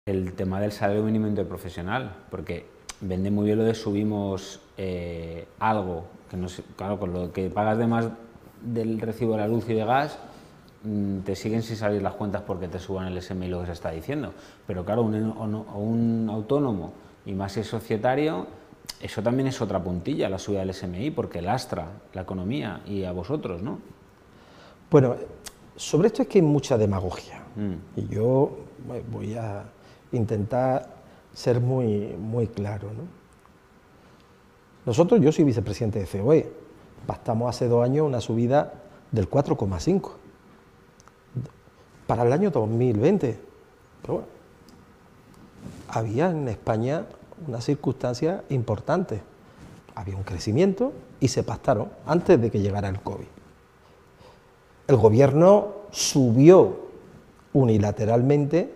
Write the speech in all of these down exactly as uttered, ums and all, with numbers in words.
el tema del salario mínimo interprofesional, porque vende muy bien lo de subimos eh, algo, que no sé, claro, con lo que pagas de más del recibo de la luz y de gas, mmm, te siguen sin salir las cuentas porque te suban el S M I lo que se está diciendo, pero claro, un, un autónomo y más si es societario, eso también es otra puntilla, la subida del S M I, porque lastra la economía y a vosotros, ¿no? Bueno, sobre esto es que hay mucha demagogia, mm. y yo voy a intentar ser muy, muy claro, ¿no? Nosotros, yo soy vicepresidente de C O E, pactamos hace dos años una subida del cuatro coma cinco para el año dos mil veinte, pero bueno, había en España una circunstancia importante, había un crecimiento y se pactaron antes de que llegara el COVID. El gobierno subió unilateralmente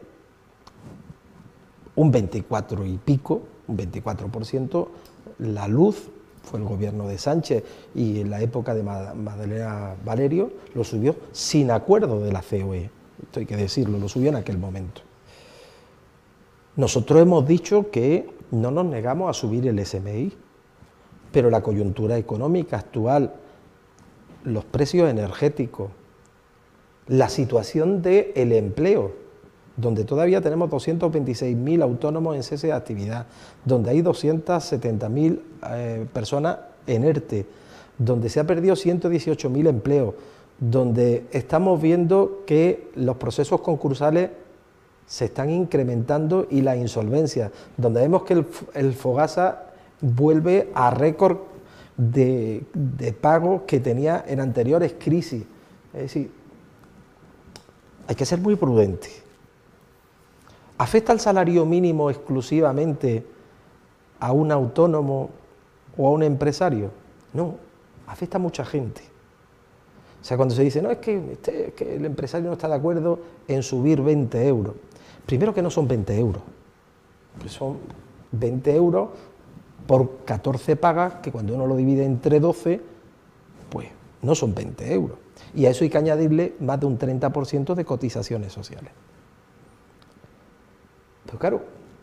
un veinticuatro y pico, un veinticuatro por ciento, la luz, fue el gobierno de Sánchez, y en la época de Madalena Valerio lo subió sin acuerdo de la C O E, esto hay que decirlo, lo subió en aquel momento. Nosotros hemos dicho que no nos negamos a subir el S M I, pero la coyuntura económica actual, los precios energéticos, la situación del empleo, donde todavía tenemos doscientos veintiséis mil autónomos en cese de actividad, donde hay doscientas setenta mil eh, personas en ERTE, donde se ha perdido ciento dieciocho mil empleos, donde estamos viendo que los procesos concursales se están incrementando y la insolvencia, donde vemos que el, el Fogasa vuelve a récord de, de pago que tenía en anteriores crisis. Es decir, hay que ser muy prudente. ¿Afecta el salario mínimo exclusivamente a un autónomo o a un empresario? No, afecta a mucha gente. O sea, cuando se dice, no, es que, este, que el empresario no está de acuerdo en subir veinte euros. Primero que no son veinte euros, pues son veinte euros por catorce pagas, que cuando uno lo divide entre doce, pues no son veinte euros. Y a eso hay que añadirle más de un treinta por ciento de cotizaciones sociales. Pero claro,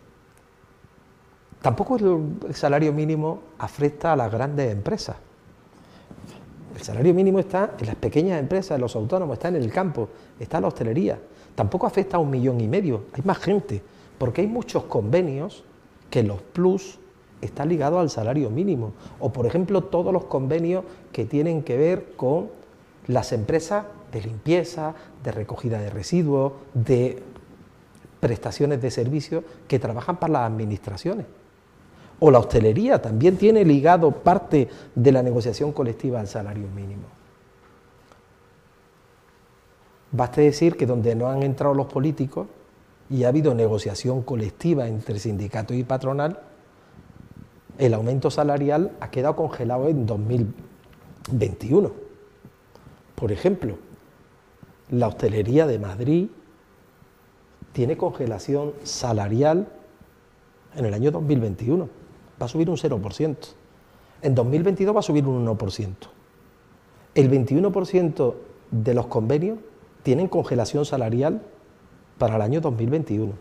tampoco el salario mínimo afecta a las grandes empresas. El salario mínimo está en las pequeñas empresas, en los autónomos, está en el campo, está en la hostelería. Tampoco afecta a un millón y medio, hay más gente, porque hay muchos convenios que los plus están ligados al salario mínimo. O, por ejemplo, todos los convenios que tienen que ver con las empresas de limpieza, de recogida de residuos, de prestaciones de servicios que trabajan para las administraciones. O la hostelería también tiene ligado parte de la negociación colectiva al salario mínimo. Baste decir que donde no han entrado los políticos y ha habido negociación colectiva entre sindicatos y patronal, el aumento salarial ha quedado congelado en dos mil veintiuno. Por ejemplo, la hostelería de Madrid tiene congelación salarial en el año dos mil veintiuno, va a subir un cero por ciento. En dos mil veintidós va a subir un uno por ciento. El veintiuno por ciento de los convenios tienen congelación salarial para el año dos mil veintiuno.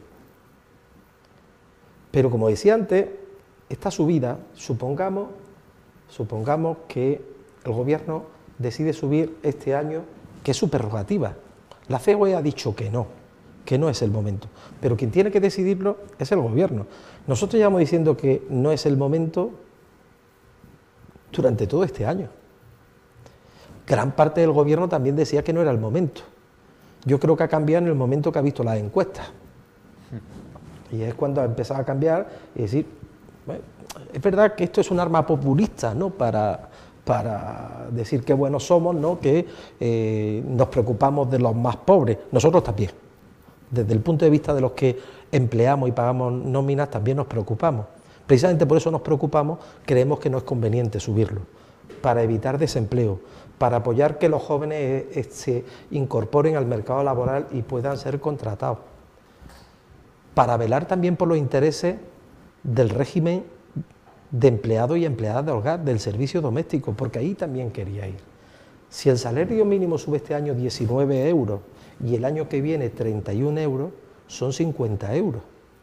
Pero como decía antes, esta subida, supongamos, supongamos que el gobierno decide subir este año, que es su prerrogativa. La C O E ha dicho que no, que no es el momento, pero quien tiene que decidirlo es el gobierno. Nosotros llevamos diciendo que no es el momento durante todo este año. Gran parte del gobierno también decía que no era el momento. Yo creo que ha cambiado en el momento que ha visto las encuestas. Y es cuando ha empezado a cambiar y decir, bueno, es verdad que esto es un arma populista, ¿no?, para, para decir qué buenos somos, ¿no?, que eh, nos preocupamos de los más pobres. Nosotros también. Desde el punto de vista de los que empleamos y pagamos nóminas, también nos preocupamos. Precisamente por eso nos preocupamos, creemos que no es conveniente subirlo, para evitar desempleo, para apoyar que los jóvenes eh, se incorporen al mercado laboral y puedan ser contratados, para velar también por los intereses del régimen de empleados y empleadas de hogar, del servicio doméstico, porque ahí también quería ir. Si el salario mínimo sube este año diecinueve euros y el año que viene treinta y un euros, son cincuenta euros.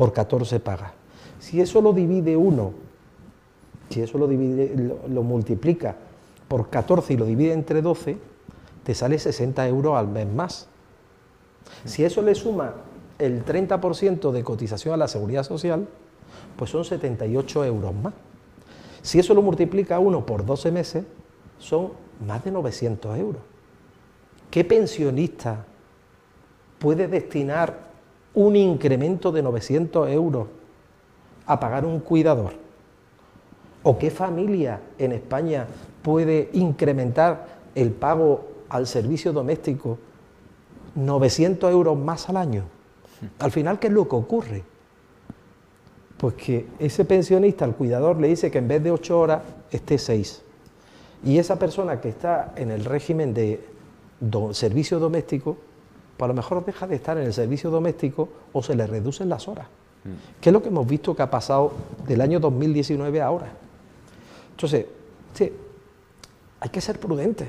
por catorce pagas. Si eso lo divide uno, si eso lo, divide, lo, lo multiplica por catorce y lo divide entre doce, te sale sesenta euros al mes más. Si eso le suma el treinta por ciento de cotización a la Seguridad Social, pues son setenta y ocho euros más. Si eso lo multiplica uno por doce meses, son más de novecientos euros. ¿Qué pensionista puede destinar un incremento de novecientos euros a pagar un cuidador? ¿O qué familia en España puede incrementar el pago al servicio doméstico novecientos euros más al año? Al final, ¿qué es lo que ocurre? Pues que ese pensionista, al cuidador, le dice que en vez de ocho horas, esté seis. Y esa persona que está en el régimen de do, servicio doméstico, pues a lo mejor deja de estar en el servicio doméstico o se le reducen las horas. Mm. ¿Qué es lo que hemos visto que ha pasado del año dos mil diecinueve a ahora? Entonces, sí, hay que ser prudentes.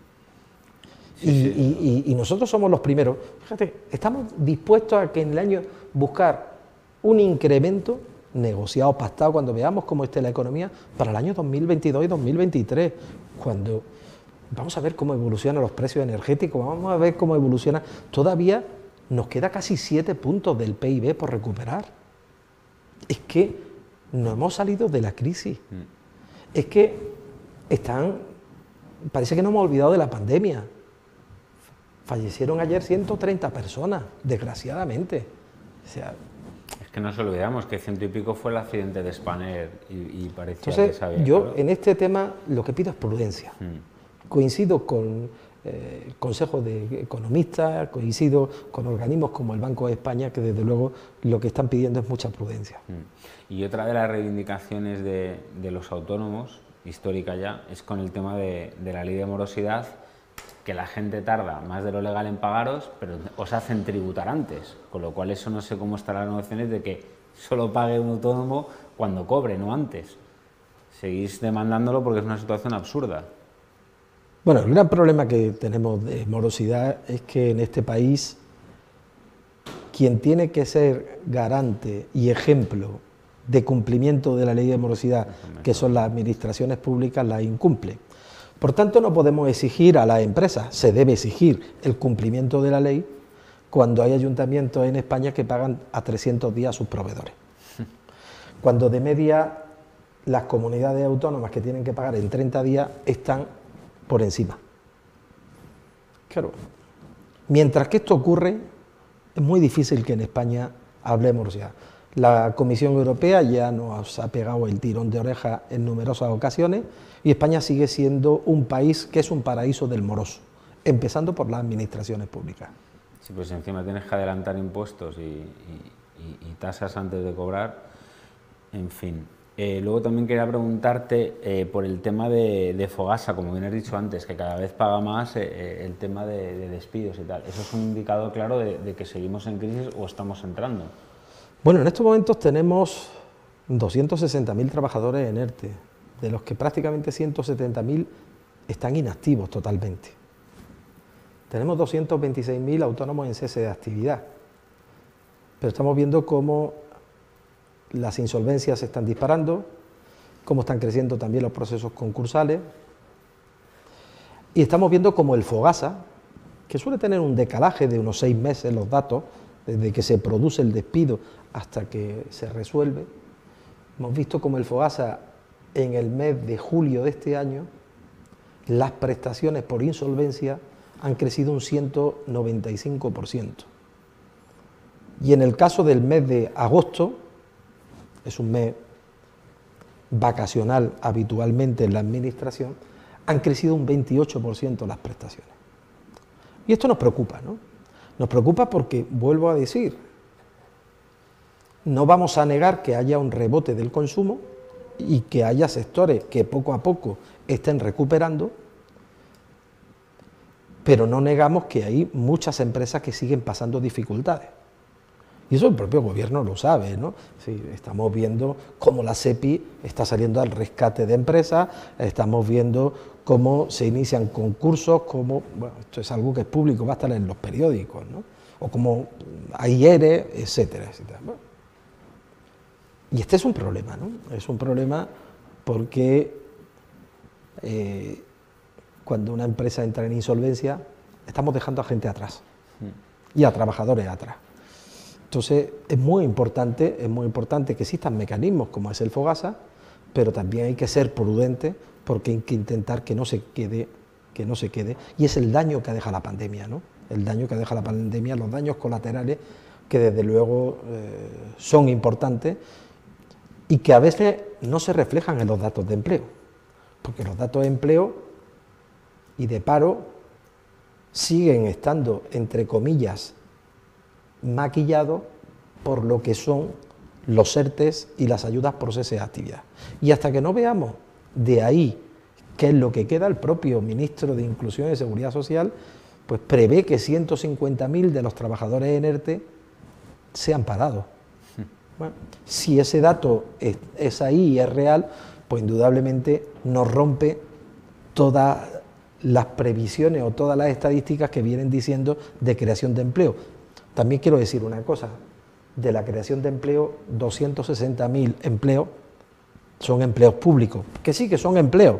Sí, y, sí. Y, y, y nosotros somos los primeros. Fíjate, estamos dispuestos a que en el año buscar un incremento negociado, pactado, cuando veamos cómo esté la economía, para el año dos mil veintidós y dos mil veintitrés, cuando vamos a ver cómo evolucionan los precios energéticos, vamos a ver cómo evoluciona. Todavía nos queda casi siete puntos del P I B por recuperar. Es que no hemos salido de la crisis. Mm. Es que están, parece que no hemos olvidado de la pandemia. Fallecieron ayer ciento treinta personas, desgraciadamente. O sea, es que no nos olvidamos que ciento y pico fue el accidente de Spanair y, y parecía entonces, que sabía. Yo claro. En este tema lo que pido es prudencia. Mm. Coincido con eh, el Consejo de Economistas, coincido con organismos como el Banco de España, que desde luego lo que están pidiendo es mucha prudencia. Mm. Y otra de las reivindicaciones de, de los autónomos, histórica ya, es con el tema de, de la ley de morosidad, que la gente tarda más de lo legal en pagaros, pero os hacen tributar antes, con lo cual eso no sé cómo estarán las negociaciones de que solo pague un autónomo cuando cobre, no antes. Seguís demandándolo porque es una situación absurda. Bueno, el gran problema que tenemos de morosidad es que en este país quien tiene que ser garante y ejemplo de cumplimiento de la ley de morosidad, que son las administraciones públicas, la incumple. Por tanto, no podemos exigir a las empresas, se debe exigir el cumplimiento de la ley cuando hay ayuntamientos en España que pagan a trescientos días a sus proveedores. Cuando de media las comunidades autónomas que tienen que pagar en treinta días están por encima. Claro, mientras que esto ocurre, es muy difícil que en España hablemos ya. La Comisión Europea ya nos ha pegado el tirón de oreja en numerosas ocasiones y España sigue siendo un país que es un paraíso del moroso, empezando por las administraciones públicas. Sí, pues encima tienes que adelantar impuestos y, y, y, y tasas antes de cobrar, en fin. Eh, luego también quería preguntarte eh, por el tema de, de Fogasa, como bien has dicho antes, que cada vez paga más eh, el tema de, de despidos y tal. ¿Eso es un indicador claro de, de que seguimos en crisis o estamos entrando? Bueno, en estos momentos tenemos doscientos sesenta mil trabajadores en ERTE, de los que prácticamente ciento setenta mil están inactivos totalmente. Tenemos doscientos veintiséis mil autónomos en cese de actividad, pero estamos viendo cómo las insolvencias se están disparando, cómo están creciendo también los procesos concursales, y estamos viendo cómo el Fogasa, que suele tener un decalaje de unos seis meses los datos, desde que se produce el despido hasta que se resuelve, hemos visto como el Fogasa en el mes de julio de este año, las prestaciones por insolvencia han crecido un ciento noventa y cinco por ciento. Y en el caso del mes de agosto, es un mes vacacional habitualmente en la administración, han crecido un veintiocho por ciento las prestaciones. Y esto nos preocupa, ¿no? Nos preocupa porque, vuelvo a decir, no vamos a negar que haya un rebote del consumo y que haya sectores que poco a poco estén recuperando, pero no negamos que hay muchas empresas que siguen pasando dificultades. Y eso el propio gobierno lo sabe, ¿no? Sí, estamos viendo cómo la SEPI está saliendo al rescate de empresas, estamos viendo cómo se inician concursos, cómo, bueno, esto es algo que es público, va a estar en los periódicos, ¿no? O como hay E R E, etcétera, etcétera. Bueno, Y este es un problema, ¿no? Es un problema porque eh, cuando una empresa entra en insolvencia, estamos dejando a gente atrás y a trabajadores atrás. Entonces es muy importante, es muy importante que existan mecanismos como es el FOGASA, pero también hay que ser prudente porque hay que intentar que no se quede, que no se quede, y es el daño que deja la pandemia, ¿no? El daño que deja la pandemia, los daños colaterales que desde luego eh, son importantes y que a veces no se reflejan en los datos de empleo, porque los datos de empleo y de paro siguen estando, entre comillas, maquillados por lo que son los ERTES y las ayudas por cese de actividad. Y hasta que no veamos de ahí qué es lo que queda, el propio ministro de Inclusión y Seguridad Social pues prevé que ciento cincuenta mil de los trabajadores en ERTE sean parados. Bueno, si ese dato es, es ahí y es real, pues indudablemente nos rompe todas las previsiones o todas las estadísticas que vienen diciendo de creación de empleo. También quiero decir una cosa, de la creación de empleo, doscientos sesenta mil empleos son empleos públicos, que sí que son empleos,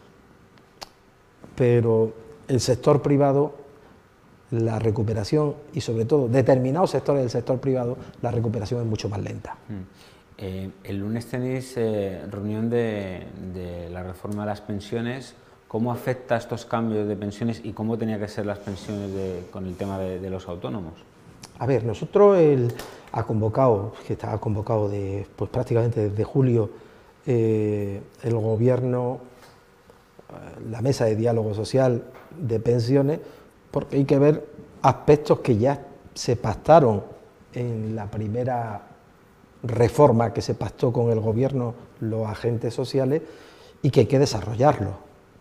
pero el sector privado, la recuperación y sobre todo determinados sectores del sector privado, la recuperación es mucho más lenta. Eh, el lunes tenéis eh, reunión de, de la reforma de las pensiones. ¿Cómo afecta estos cambios de pensiones y cómo tenía que ser las pensiones de, con el tema de, de los autónomos? A ver, nosotros el, ha convocado, que estaba convocado de, pues prácticamente desde julio, eh, el gobierno, la mesa de diálogo social de pensiones, porque hay que ver aspectos que ya se pactaron en la primera reforma que se pactó con el gobierno, los agentes sociales, y que hay que desarrollarlo.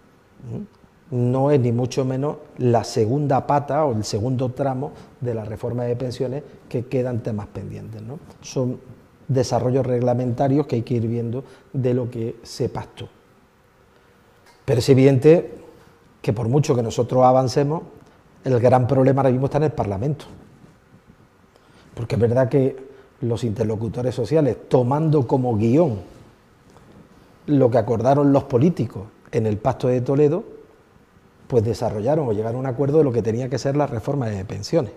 No es ni mucho menos la segunda pata o el segundo tramo de la reforma de pensiones que quedan temas pendientes, ¿no? Son desarrollos reglamentarios que hay que ir viendo de lo que se pactó. Pero es evidente que por mucho que nosotros avancemos, el gran problema ahora mismo está en el Parlamento. Porque es verdad que los interlocutores sociales, tomando como guión lo que acordaron los políticos en el Pacto de Toledo, pues desarrollaron o llegaron a un acuerdo de lo que tenía que ser la reforma de pensiones.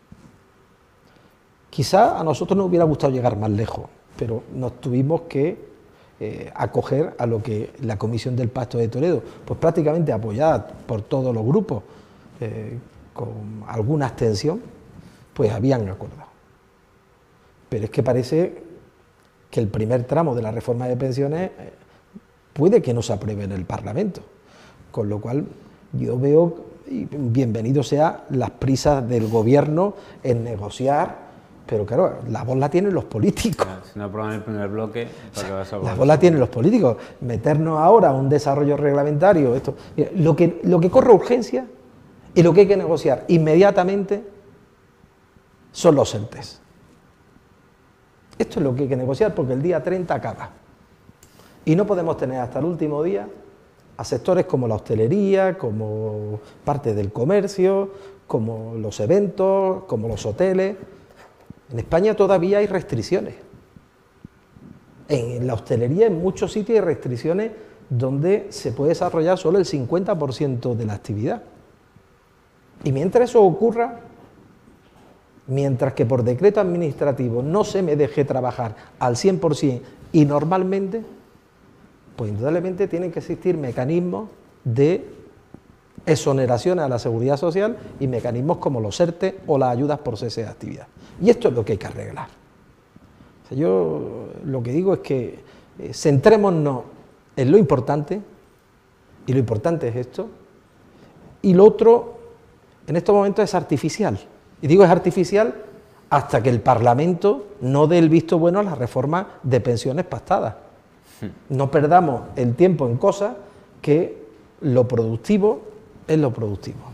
Quizá a nosotros nos hubiera gustado llegar más lejos, pero nos tuvimos que eh, acoger a lo que la Comisión del Pacto de Toledo, pues prácticamente apoyada por todos los grupos, eh, con alguna abstención, pues habían acordado. Pero es que parece que el primer tramo de la reforma de pensiones eh, puede que no se apruebe en el Parlamento, con lo cual yo veo, y bienvenido sea las prisas del gobierno en negociar, pero claro, la voz la tienen los políticos. Si no aprueban el primer bloque, ¿para qué vas a la voz la tienen los políticos. Meternos ahora a un desarrollo reglamentario, esto, mira, lo que, lo que corre urgencia y lo que hay que negociar inmediatamente son los ERTES. Esto es lo que hay que negociar porque el día treinta acaba. Y no podemos tener hasta el último día a sectores como la hostelería, como parte del comercio, como los eventos, como los hoteles. En España todavía hay restricciones. En la hostelería, en muchos sitios hay restricciones donde se puede desarrollar solo el cincuenta por ciento de la actividad. Y mientras eso ocurra, mientras que por decreto administrativo no se me deje trabajar al cien por ciento y normalmente, pues indudablemente tienen que existir mecanismos de exoneraciones a la seguridad social y mecanismos como los ERTE o las ayudas por cese de actividad. Y esto es lo que hay que arreglar. O sea, yo lo que digo es que eh, centrémonos en lo importante, y lo importante es esto, y lo otro en estos momentos es artificial. Y digo es artificial hasta que el Parlamento no dé el visto bueno a la reforma de pensiones pactadas. No perdamos el tiempo en cosas que lo productivo es lo productivo.